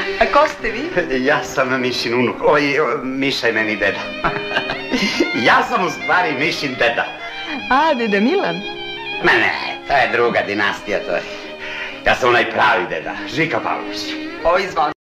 A ko ste vi? Ja sam Mišin unuk. Miša je meni deda. Ja sam u stvari Mišin deda. A, deda Milan? Ma ne, to je druga dinastija, to je. Ja sam onaj pravi deda, Žika Pavlović. Ovo izvan.